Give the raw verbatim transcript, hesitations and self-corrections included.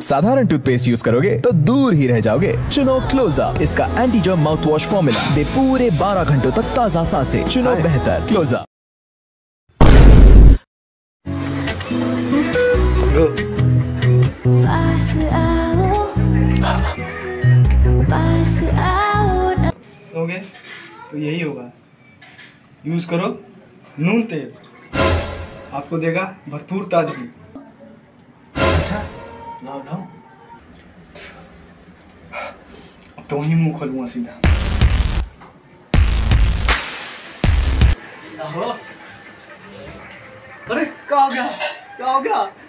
साधारण toothpaste use करोगे तो दूर ही रह जाओगे। चुनो क्लोजअप, इसका anti germ mouthwash formula दे पूरे बारह घंटों तक ताजा सांसें। चुनो बेहतर क्लोजअप। हो गए तो यही होगा, यूज करो नून तेल, आपको देगा भरपूर ताजगी। अच्छा लाओ लाओ, अब तो वहीं मुंह खोलूंगा सीधा। अरे क्या हो गया, क्या हो गया?